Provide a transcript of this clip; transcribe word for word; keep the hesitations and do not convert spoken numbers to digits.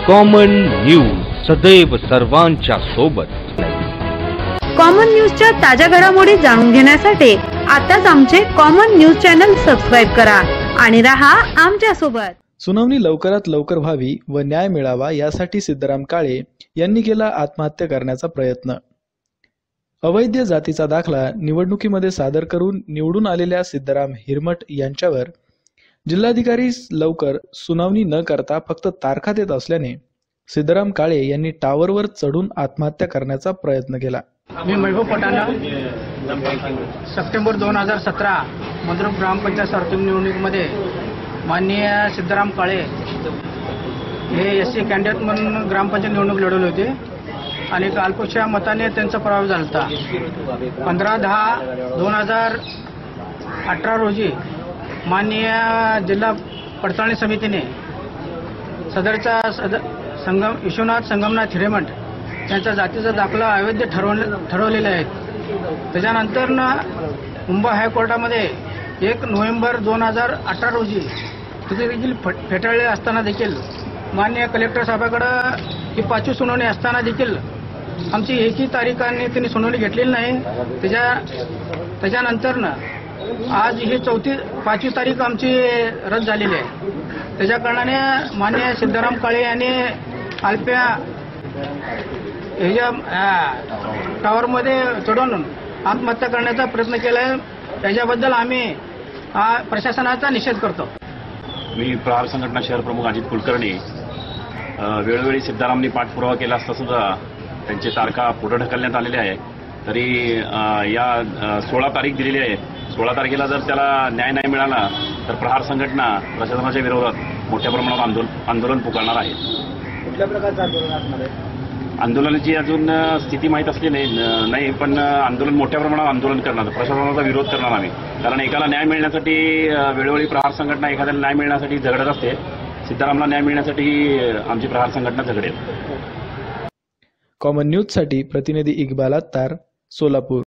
Common news सदैव सर्वांच्या सोबत। कॉमन न्यूजच्या ताज्या घडामोडी जाणून घेण्यासाठी आताच आमचे कॉमन न्यूज चॅनल सबस्क्राइब करा आणि रहा आमच्या सोबत। सुनावणी लवकरात लवकर व्हावी व न्याय मिळावा यासाठी सिद्धराम काळे यांनी केला आत्महत्या करण्याचा प्रयत्न। अवैध जातीचा दाखला निवडणुकीमध्ये सादर करून निवडून आलेल्या सिद्धराम हिरमठ यांच्यावर जिल्हाधिकारी लवकर सुनावणी न करता फक्त तारखा देत असल्याने सिद्धराम काळे यांनी टावरवर चढून आत्महत्या करण्याचा प्रयत्न केला। मी महबूब पठाण सप्टेंबर दोन हजार सतरा मंद्रुप ग्रामपंचायत सार्वत्रिक निवडणुकीमध्ये माननीय सिद्धराम काळे हे एस सी कॅन्डिडेट म्हणून ग्रामपंचायत निवडणूक लढवली होती आणि अल्पशा मताने त्यांचा पराभव झाला होता। पंधरा दहा दोन हजार अठरा रोजी माननीय जिल्हा पडताळणी समितीने सदरचा सद संगम विश्वनाथ संगमनाथ हिरेमठ यांचा जातीचा दाखला अवैध ठरवले ठरवलेले आहेत। त्याच्यानंतर मुंबई हायकोर्टामध्ये एक नोव्हेंबर दोन हजार अठरा रोजी तिथे देखील फेटाळले असताना देखील माननीय कलेक्टर साहेबांकडे ही पाचवी सुनावणी असताना देखील आमची एकही तारीखांनी त्यांनी सुनावणी घेतलेली नाही। त्याच्या त्याच्यानंतर आज ही चौथी पाचवी तारीख आमची रद्द झालेली आहे। त्याच्या कारणाने माननीय सिद्धराम काळे यांनी अल्प्या ह्याच्या टावरमध्ये चढून आत्महत्या करण्याचा प्रयत्न केला आहे। त्याच्याबद्दल आम्ही प्रशासनाचा निषेध करतो। मी प्रहार संघटना शहर प्रमुख अजित कुलकर्णी वेळोवेळी सिद्धरामनी पाठपुरावा केला असता सुद्धा त्यांची तारखा पुढे ढकलण्यात आलेली आहे। तरी या सोळा तारीख दिलेली आहे। सोळा तारखेला जर त्याला न्याय नाही मिळाला तर प्रहार संघटना प्रशासनाच्या विरोधात मोठ्या प्रमाणात आंदोलन आंदोलन पुकारणार आहे। कुठल्या प्रकारचं आंदोलन असणार आहे? आंदोलनाची अजून स्थिती माहीत असली नाही नाही पण आंदोलन मोठ्या प्रमाणात आंदोलन करणार, प्रशासनाचा विरोध करणार आम्ही। कारण एकाला न्याय मिळण्यासाठी वेळोवेळी प्रहार संघटना एखाद्याला न्याय मिळण्यासाठी झगडत असते। सिद्धरामला न्याय मिळण्यासाठी आमची प्रहार संघटना झगडेल। कॉमन न्यूज साठी प्रतिनिधी इक्बाल अत्तार, सोलापूर।